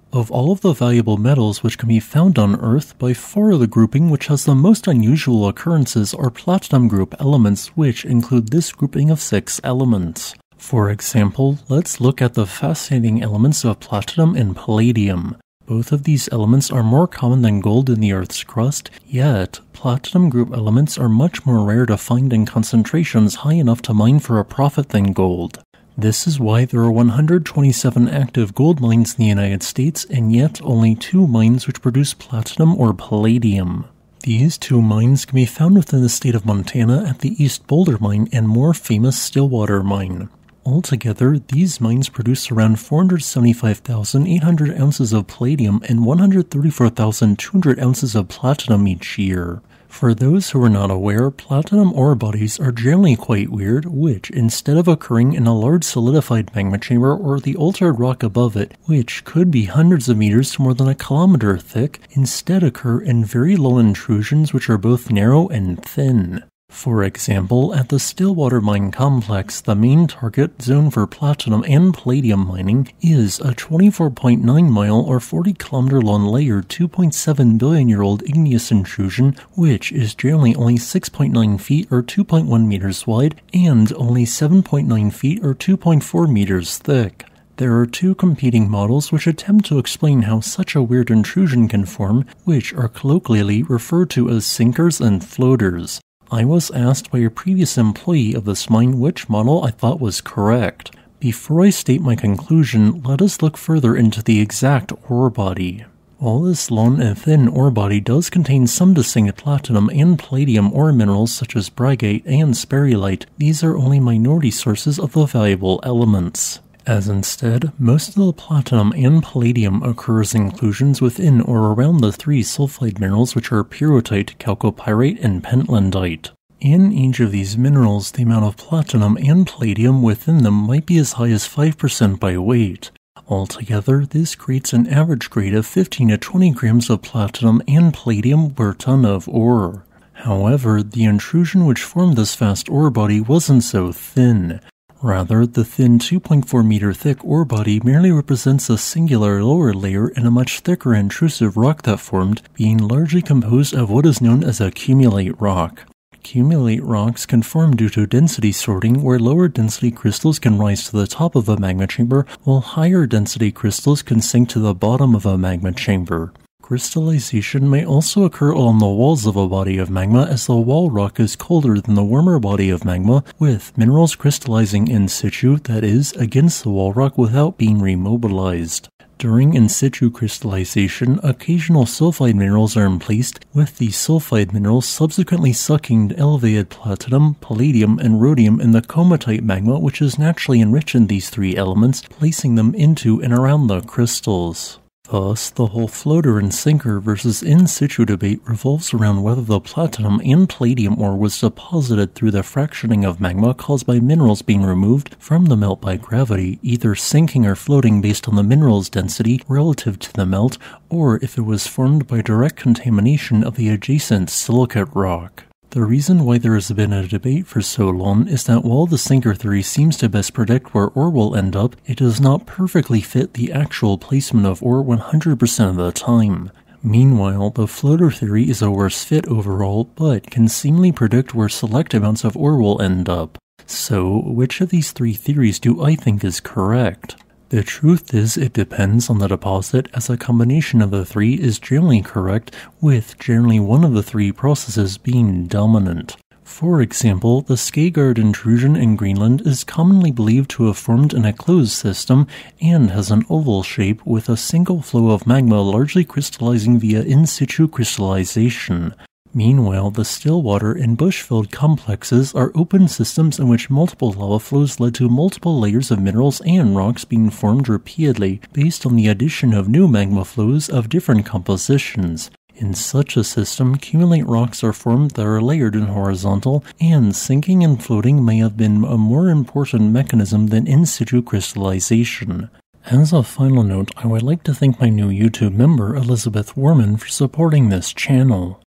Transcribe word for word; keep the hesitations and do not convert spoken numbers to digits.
Of all of the valuable metals which can be found on Earth, by far the grouping which has the most unusual occurrences are platinum group elements, which include this grouping of six elements. For example, let's look at the fascinating elements of platinum and palladium. Both of these elements are more common than gold in the Earth's crust, yet platinum group elements are much more rare to find in concentrations high enough to mine for a profit than gold. This is why there are one hundred twenty-seven active gold mines in the United States and yet only two mines which produce platinum or palladium. These two mines can be found within the state of Montana at the East Boulder Mine and more famous Stillwater Mine. Altogether, these mines produce around four hundred seventy-five thousand eight hundred ounces of palladium and one hundred thirty-four thousand two hundred ounces of platinum each year. For those who are not aware, platinum ore bodies are generally quite weird, which, instead of occurring in a large solidified magma chamber or the altered rock above it, which could be hundreds of meters to more than a kilometer thick, instead occur in very low intrusions which are both narrow and thin. For example, at the Stillwater Mine Complex, the main target zone for platinum and palladium mining is a twenty-four point nine mile or forty kilometer long layered two point seven billion year old igneous intrusion, which is generally only six point nine feet or two point one meters wide and only seven point nine feet or two point four meters thick. There are two competing models which attempt to explain how such a weird intrusion can form, which are colloquially referred to as sinkers and floaters. I was asked by a previous employee of this mine which model I thought was correct. Before I state my conclusion, let us look further into the exact ore body. While this long and thin ore body does contain some distinct platinum and palladium ore minerals such as bragite and sperrylite, these are only minority sources of the valuable elements, as instead, most of the platinum and palladium occurs in inclusions within or around the three sulfide minerals which are pyrrhotite, chalcopyrite, and pentlandite. In each of these minerals, the amount of platinum and palladium within them might be as high as five percent by weight. Altogether, this creates an average grade of fifteen to twenty grams of platinum and palladium per ton of ore. However, the intrusion which formed this vast ore body wasn't so thin. Rather, the thin two point four meter thick ore body merely represents a singular lower layer in a much thicker intrusive rock that formed, being largely composed of what is known as a cumulate rock. Cumulate rocks can form due to density sorting, where lower density crystals can rise to the top of a magma chamber, while higher density crystals can sink to the bottom of a magma chamber. Crystallization may also occur along the walls of a body of magma as the wall rock is colder than the warmer body of magma, with minerals crystallizing in situ, that is, against the wall rock without being remobilized. During in situ crystallization, occasional sulfide minerals are emplaced, with the sulfide minerals subsequently sucking elevated platinum, palladium, and rhodium in the comatite magma which is naturally enriched in these three elements, placing them into and around the crystals. Thus, the whole floater and sinker versus in situ debate revolves around whether the platinum and palladium ore was deposited through the fractioning of magma caused by minerals being removed from the melt by gravity, either sinking or floating based on the mineral's density relative to the melt, or if it was formed by direct contamination of the adjacent silicate rock. The reason why there has been a debate for so long is that while the sinker theory seems to best predict where ore will end up, it does not perfectly fit the actual placement of ore one hundred percent of the time. Meanwhile, the floater theory is a worse fit overall, but can seemingly predict where select amounts of ore will end up. So, which of these three theories do I think is correct? The truth is, it depends on the deposit, as a combination of the three is generally correct, with generally one of the three processes being dominant. For example, the Skageard intrusion in Greenland is commonly believed to have formed in a closed system and has an oval shape with a single flow of magma largely crystallizing via in situ crystallization. Meanwhile, the Stillwater and Bushveld complexes are open systems in which multiple lava flows led to multiple layers of minerals and rocks being formed repeatedly based on the addition of new magma flows of different compositions. In such a system, cumulate rocks are formed that are layered and horizontal, and sinking and floating may have been a more important mechanism than in situ crystallization. As a final note, I would like to thank my new YouTube member, Elizabeth Warman, for supporting this channel.